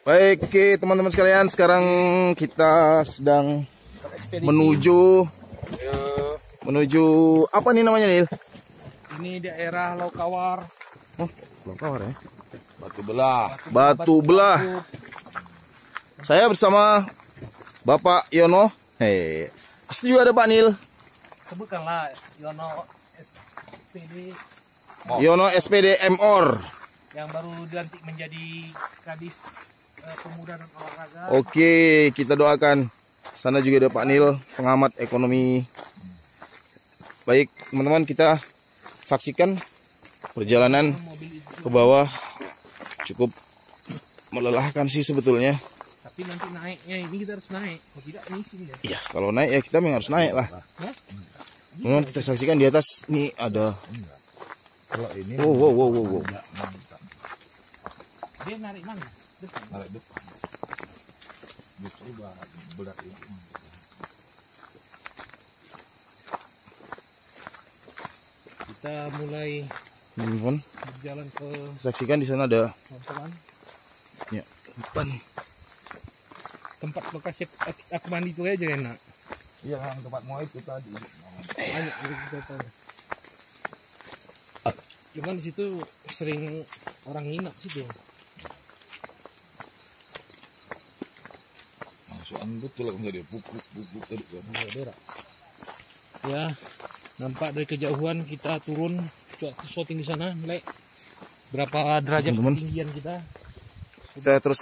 Baik, oke teman-teman sekalian, sekarang kita sedang menuju apa nih namanya, Nil? Ini daerah Lokawar. Oh, Lokawar ya. Batu Belah. Saya bersama Bapak Yono. Itu juga ada Pak Nil. Sebutkanlah Yono SPD Yono SPD MOR. yang baru dilantik menjadi Kadis Pemuda dan Olahraga. Oke, kita doakan. Sana juga ada Pak Nil, pengamat ekonomi. Baik, teman-teman, kita saksikan perjalanan ke bawah. Cukup melelahkan sih sebetulnya. Tapi nanti naiknya ini kita harus naik. Kalau tidak ini sini ya. Iya, kalau naik ya kita memang harus naik lah. Teman-teman, kita saksikan di atas nih ada. Kalau ini Wow. Dia narik mana? narik depan. Justru berat itu. Kita mulai Teman-teman, berjalan ke saksikan di sana ada Longsoran. ya, depan. Tempat lokasi aku mandi itu aja enak. Iya, yang tempat mau itu tadi. Banyak kita tahu. Cuman di situ sering orang nginap situ. Masuk betul lah tadi pupuk tadi kan. Berak. Ya, nampak dari kejauhan kita turun shooting di sana, Lek. Berapa derajat Teman-teman. ketinggian kita? Kita terus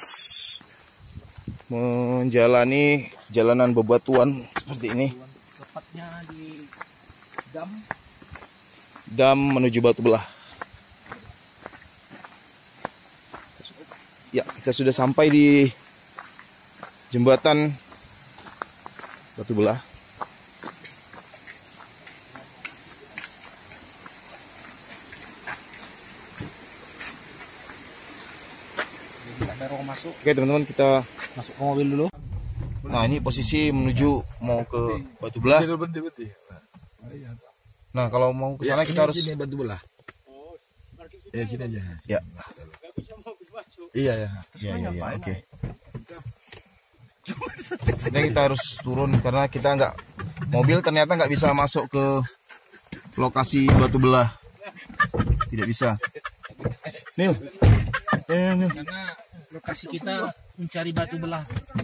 menjalani jalanan bebatuan seperti ini. Tepatnya di dam. Dam menuju Batu Belah. Ya, kita sudah sampai di jembatan Batu Belah. Baru masuk Oke teman-teman, kita ke mobil dulu. nah ini posisi menuju mau ke Batu Belah. Berhenti. Nah kalau mau ke sana kita harus sini Batu Belah. Ya sini aja. ya Iya ya. ya oke. Kita harus turun karena kita mobil ternyata nggak bisa masuk ke lokasi Batu Belah. Tidak bisa. Nil. Nil. Karena lokasi kita mencari Batu Belah.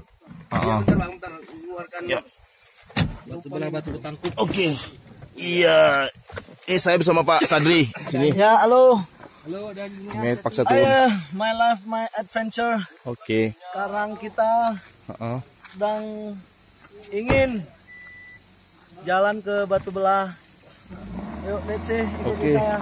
Ya. Batu Belah, Batu Betangkup. Oke. Iya. Saya bersama Pak Sadri sini. Ya, halo. Halo, dan Ini paksa turun. My life, my adventure. Oke. Sekarang kita sedang ingin jalan ke Batu Belah. Yuk, let's see. Oke. Saya.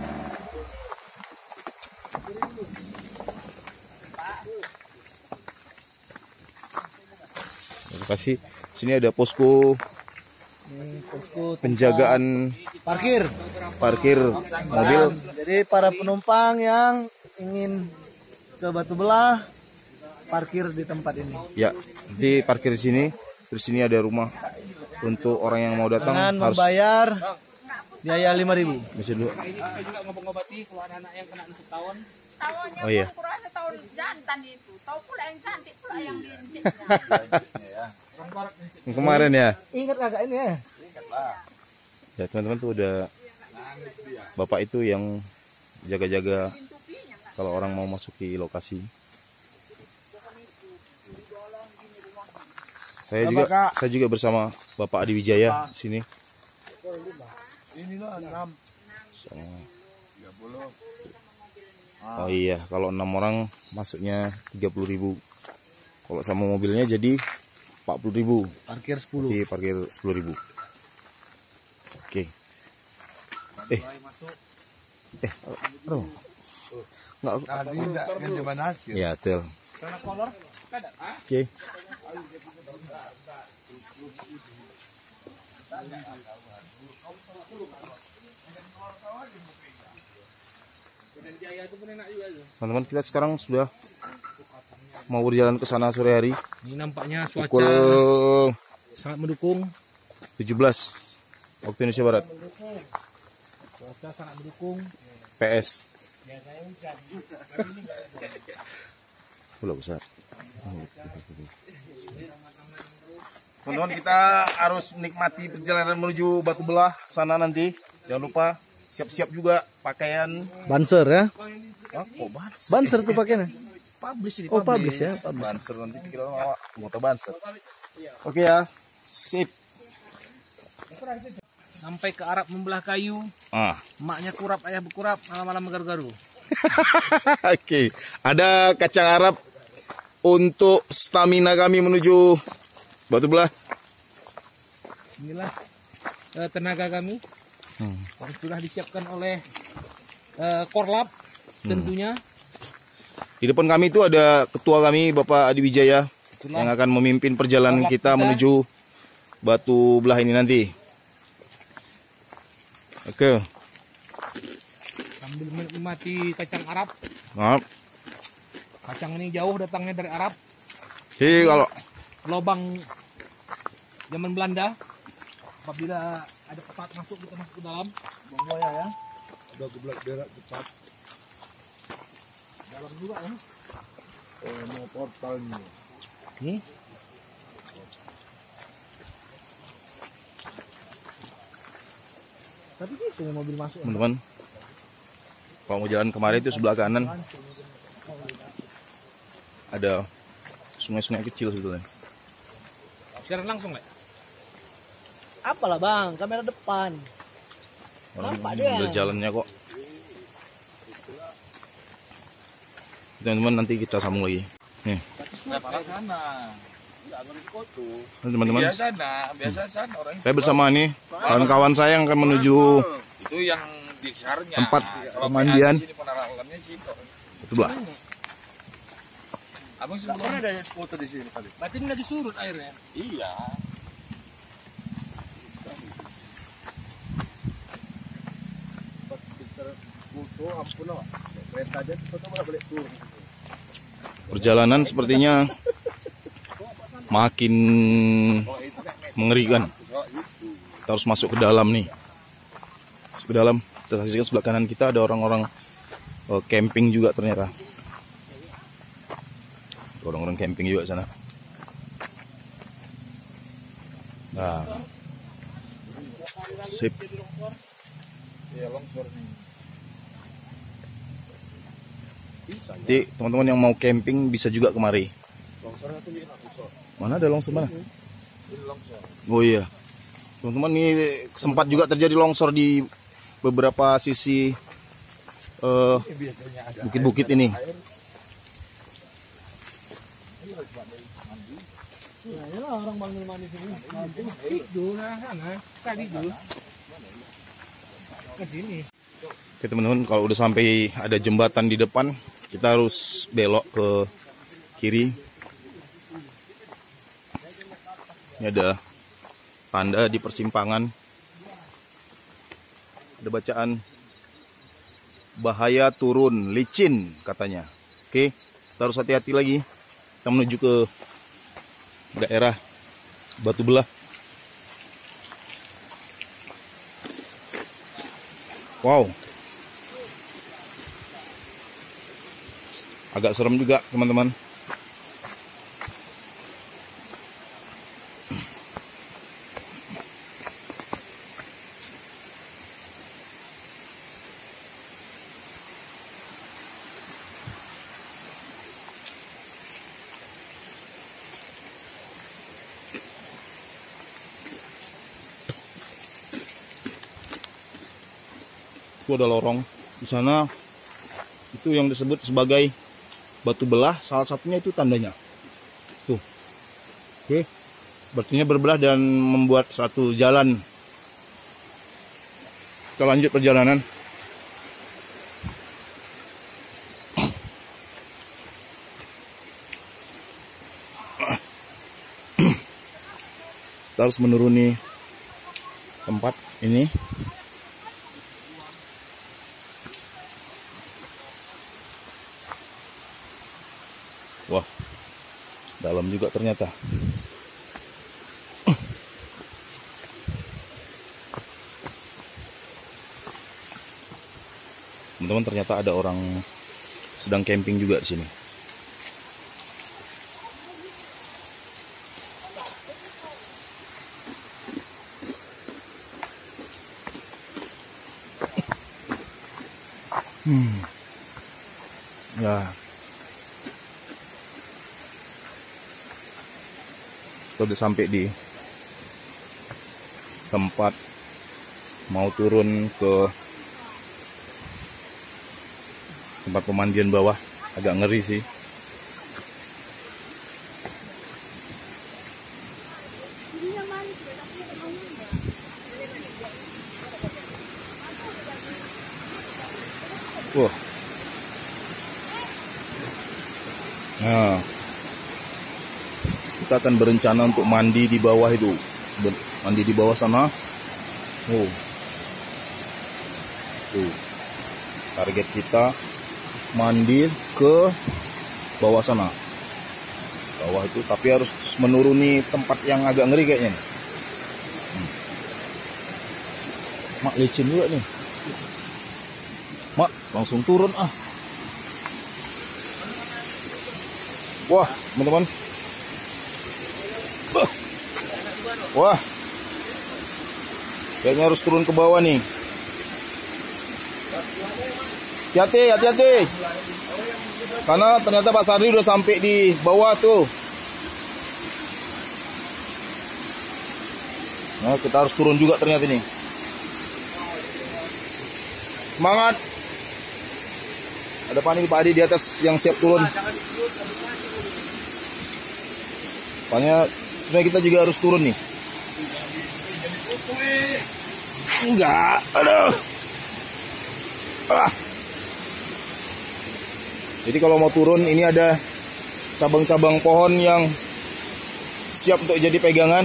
Terima kasih. Sini ada posko Posko penjagaan parkir. parkir mobil. Jadi para penumpang yang ingin ke Batu Belah parkir di tempat ini. Ya, di parkir di sini. Terus sini ada rumah untuk orang yang mau datang Dengan harus membayar biaya 5.000. bisa dulu. ini saya juga ngobati kalau anak-anak yang kena 6 tahun. Tahunnya Oh, iya. kurang setahun jantan itu. Tahu pula yang cantik pula yang lincin. Yang kemarin ya. Ingat agak ini ya? Ya teman-teman tuh ada bapak itu yang jaga-jaga kalau orang mau masuki lokasi. Saya juga bersama Bapak Adi Wijaya sini. Ini lah 6. Sama- Oh iya, kalau 6 orang masuknya 30.000. Kalau sama mobilnya jadi 40.000. Parkir 10. Jadi parkir 10.000. Oke. Aduh. Nggak, Tadi enggak kan coba hasil. ya, tel. Oke. Teman-teman, kita sekarang sudah mau berjalan ke sana sore hari. Ini nampaknya cuaca Pukul sangat mendukung. 17 waktu Indonesia Barat. Cuaca sangat mendukung. PS. Bola besar. Teman-teman, kita harus menikmati perjalanan menuju Batu Belah sana nanti. Jangan lupa siap-siap juga pakaian. Banser ya. Oh, kok banser? Banser tuh pakainya. Publish ini. Oh, publish ya. Banser nanti pikir orang motor banser. Oke ya. Sip. Sampai ke Arab membelah kayu, emaknya kurap, ayah berkurap, malam-malam garu-garu. Oke. Ada kacang Arab untuk stamina kami menuju Batu Belah. Inilah tenaga kami yang sudah disiapkan oleh Korlap tentunya. Di depan kami itu ada ketua kami, Bapak Adi Wijaya, yang akan memimpin perjalanan kita menuju Batu Belah ini nanti. Oke. Sambil menikmati kacang Arab. Maaf. Kacang ini jauh datangnya dari Arab. Kalau Lobang zaman Belanda. Apabila ada pesawat masuk, kita masuk ke dalam. Buaya ya. Udah geblak berak cepat. Dalam juga ya. Mau portalnya. Nih. Tapi bisa ya mobil masuk. teman-teman, kalau mau jalan kemarin itu sebelah kanan ada sungai-sungai kecil sebetulnya. Siaran langsung nggak? Apalah bang, kamera depan. Nampak dia. Udah jalannya kok. Teman-teman, nanti kita sambung lagi. Nih. Nah, teman-teman, Biasa sana orang saya bersama nih kawan-kawan saya yang akan menuju itu yang di sarnya. tempat pemandian Penaralannya situ. Batu Belah. Abang sebelumnya ada foto di sini kali. Berarti nggak disurut airnya. Iya. Foto ampun lah. Kereta aja foto malah balik turun. Perjalanan sepertinya makin mengerikan. Kita harus masuk ke dalam nih. Masuk ke dalam. Kita saksikan sebelah kanan kita ada orang-orang camping juga ternyata. Orang-orang camping juga sana. Nah. Sip. Jadi teman-teman yang mau camping bisa juga kemari. Mana ada longsor mana? Oh iya. Teman-teman, ini sempat juga terjadi longsor di beberapa sisi bukit-bukit ini. Ya orang bangun mandi sini. Itu sana, tadi dulu. Ke sini. Oke teman-teman, kalau udah sampai ada jembatan di depan, kita harus belok ke kiri. Ini ada tanda di persimpangan. Ada bacaan bahaya turun licin katanya. Oke, kita harus hati-hati lagi. Kita menuju ke daerah Batu Belah. Wow. Agak serem juga, teman-teman. Itu ada lorong di sana, itu yang disebut sebagai Batu Belah. Salah satunya itu tandanya tuh. Oke, berarti berbelah dan membuat satu jalan. Kita lanjut perjalanan. Kita harus menuruni tempat ini. Wah, dalam juga ternyata. Teman-teman, ternyata ada orang sedang camping juga di sini. Ya. Kita udah sampai di tempat mau turun ke tempat pemandian bawah. Agak ngeri sih. Wah. Nah, kita akan berencana untuk mandi di bawah itu. Mandi di bawah sana. Oh. Tuh. Target kita mandi ke bawah sana. Bawah itu, tapi harus menuruni tempat yang agak ngeri kayaknya. Mak, licin juga nih. Mak, langsung turun ah. Wah, teman-teman. Wah. Kayaknya harus turun ke bawah nih. Hati-hati, hati-hati. Karena ternyata Pak Sadri udah sampai di bawah tuh. Nah, kita harus turun juga ternyata ini. Semangat. Ada Pak Adi di atas yang siap turun. Pokoknya sebenarnya kita juga harus turun nih. Enggak, aduh. Ah. Jadi kalau mau turun ini ada cabang-cabang pohon yang siap untuk jadi pegangan.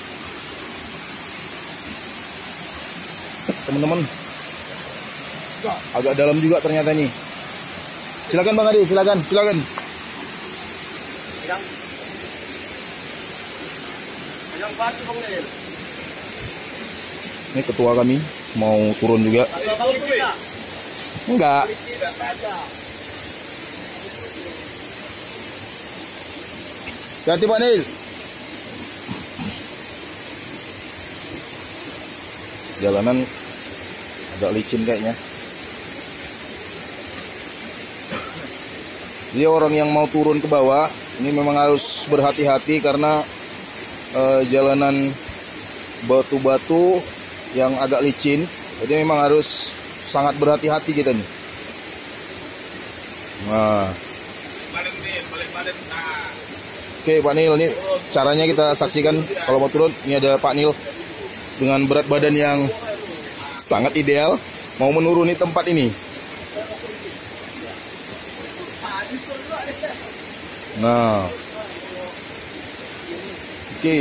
Teman-teman. Agak dalam juga ternyata nih. Silakan Bang Adi, silakan. Ini ketua kami mau turun juga. Enggak. Hati Pak Nil. Jalanan agak licin kayaknya. Dia orang yang mau turun ke bawah ini memang harus berhati-hati karena jalanan batu-batu yang agak licin. Jadi memang harus sangat berhati-hati kita nih. Nah. Oke Pak Nil, ini caranya kita saksikan kalau mau turun. Ini ada Pak Nil dengan berat badan yang sangat ideal mau menuruni tempat ini. Nah, oke.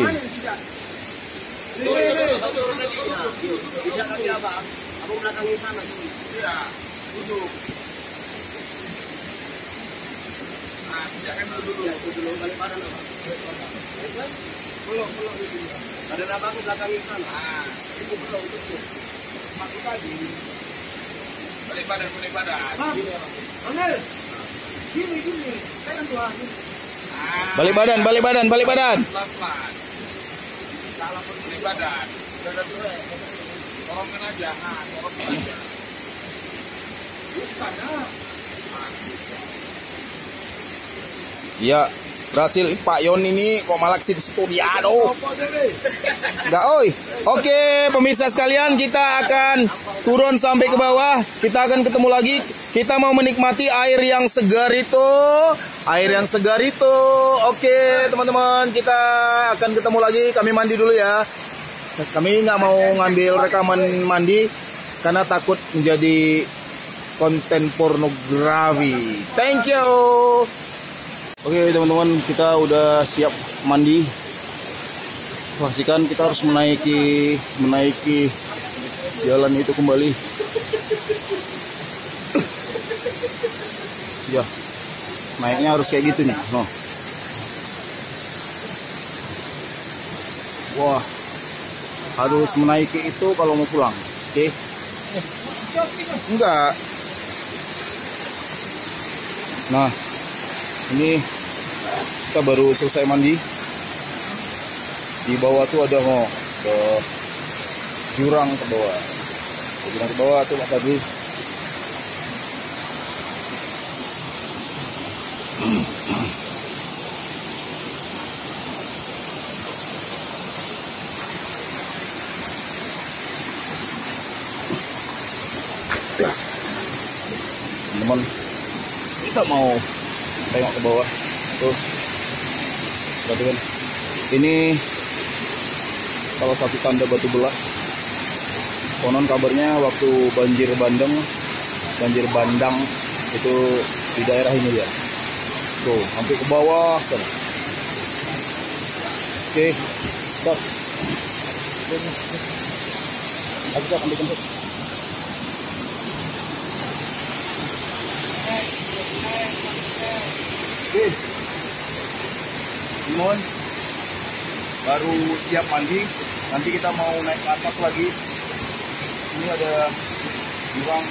Balik badan. Ya, berhasil Pak Yon ini kok malah sip studiado. Enggak, oi. Oke, pemirsa sekalian, kita akan turun sampai ke bawah. Kita akan ketemu lagi. Kita mau menikmati air yang segar itu. Oke, teman-teman, kita akan ketemu lagi. Kami mandi dulu ya. Kami nggak mau ngambil rekaman mandi karena takut menjadi konten pornografi. Thank you. Oke, teman-teman, kita udah siap mandi. Pastikan kita harus menaiki jalan itu kembali. Ya, naiknya harus kayak gitu nih. Oh. Wah, harus menaiki itu kalau mau pulang. Oke. Enggak. Nah, ini kita baru selesai mandi. Di bawah tuh ada ke jurang ke bawah. Jurang ke bawah tuh Mas Adi. Teman, kita mau tengok ke bawah tuh, perhatikan ini salah satu tanda batu belah. Konon kabarnya waktu banjir bandang itu di daerah ini ya, tuh hampir ke bawah sana. Oke, stop. Aku bisa ambil kentut. Oke, Simon baru siap mandi. Nanti kita mau naik ke atas lagi. Ini ada jurang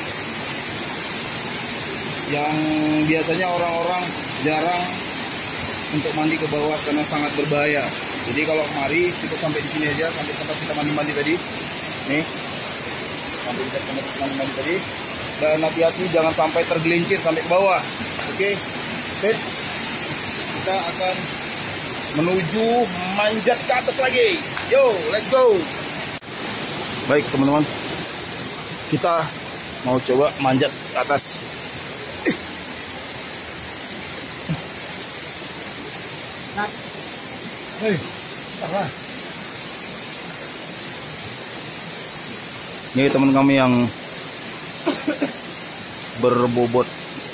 yang biasanya orang-orang jarang untuk mandi ke bawah karena sangat berbahaya. Jadi kalau kemari kita sampai di sini aja, sampai tempat kita mandi tadi. Nih, sampai kita tempat mandi tadi. Dan hati-hati jangan sampai tergelincir sampai ke bawah. Oke, sip. Kita akan menuju manjat ke atas lagi. Yo, let's go. Baik teman-teman, kita mau coba manjat ke atas. Ini teman kami yang berbobot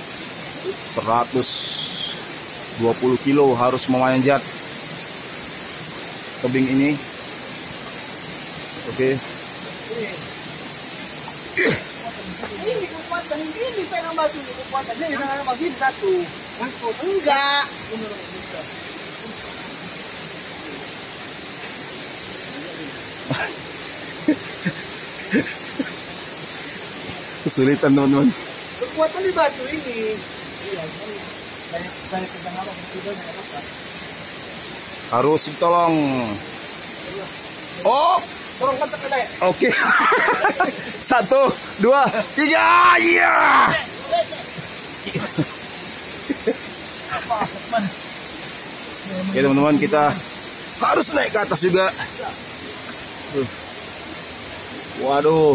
120 kilo harus memanjat tebing ini. Oke. Ini kekuatan ini pengen batu ini kekuatannya dengan masih satu. Enggak. Kesulitan teman-teman. Kekuatan di batu ini. Iya, saya pegang apa tidak apa. Harus tolong. Oh, Tolong kontak ada. oke. 1, 2, 3. Iya. Oke teman-teman, kita harus naik ke atas juga. Waduh.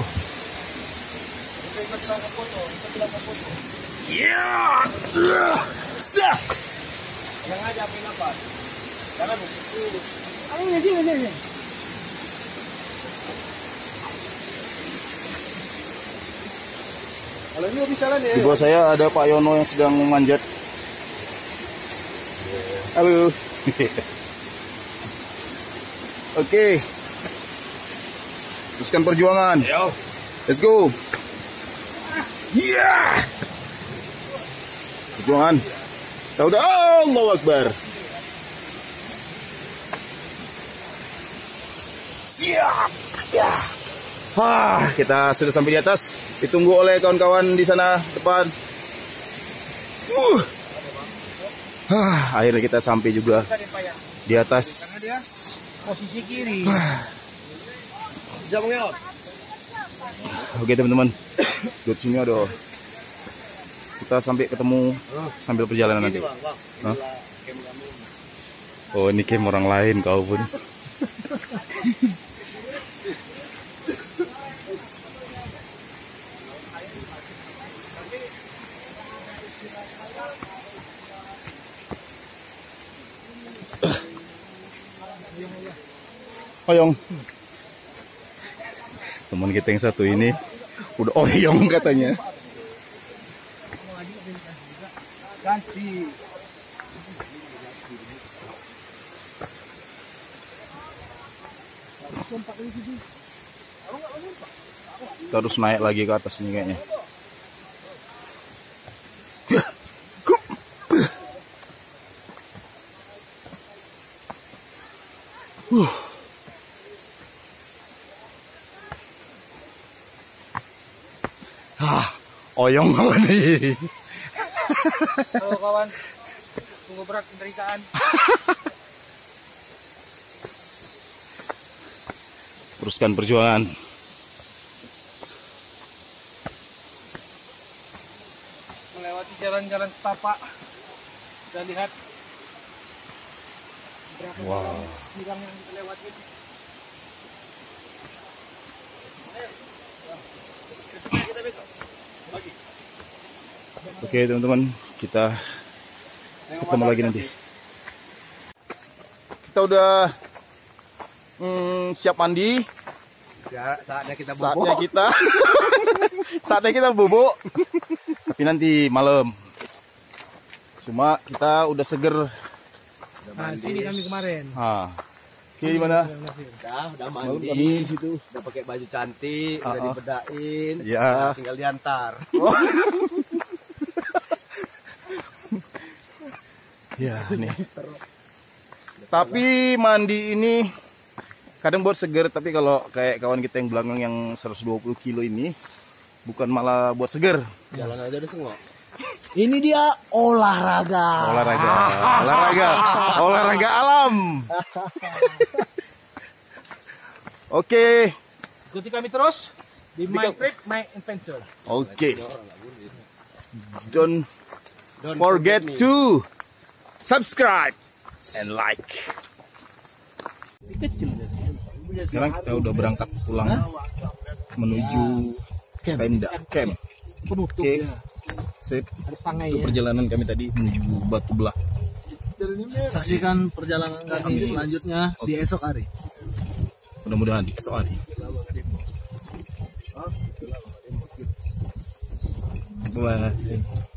Iya. Sah. Yang aja apa nafas. Jangan begitu. Ini sini. Kalau ini bisa lah Di bawah saya ada Pak Yono yang sedang memanjat. Halo. Oke. Teruskan perjuangan. Let's go. Yeah. Perjuangan. Udah, Allahu Akbar. Siap. Ya. Kita sudah sampai di atas. Ditunggu oleh kawan-kawan di sana depan. Akhirnya kita sampai juga di atas. Posisi kiri. Oke teman-teman, di sini ada. Kita sampai ketemu sambil perjalanan nanti. Hah? Oh, ini camp orang lain kau pun. Oyong. Teman kita yang satu ini udah oyong katanya. ganti. Kita harus naik lagi ke atas ini kayaknya. Oyong apa nih? Halo kawan, tunggu berat penderitaan. Teruskan perjuangan. Melewati jalan-jalan setapak. Kita lihat Wow. jurang yang kita lewati. Oke teman-teman, kita ketemu lagi nanti. Kita udah siap mandi. Saatnya kita Saatnya kita saatnya kita bubuk. Tapi nanti malam. Cuma kita udah seger. Nah, sini kami kemarin. Ah. Oke, di mana? Udah Semalam mandi. kami di situ. Udah pakai baju cantik, udah dibedain. Ya. Nah, tinggal diantar. Ya, nih. Tapi mandi ini kadang buat seger, tapi kalau kayak kawan kita yang belakang yang 120 kilo ini bukan malah buat seger. Jalan aja udah sengok. Ini dia olahraga. Olahraga alam. Oke. Ikuti kami terus di My Trip, My Adventure. Oke. Don't forget to subscribe and like. Sekarang kita udah berangkat pulang menuju tenda camp. Penutup Oke. ya. Sip. Ada sangai Itu ya. perjalanan kami tadi menuju Batu Belah. Saksikan perjalanan kami selanjutnya di esok hari. Mudah-mudahan esok hari. Bye.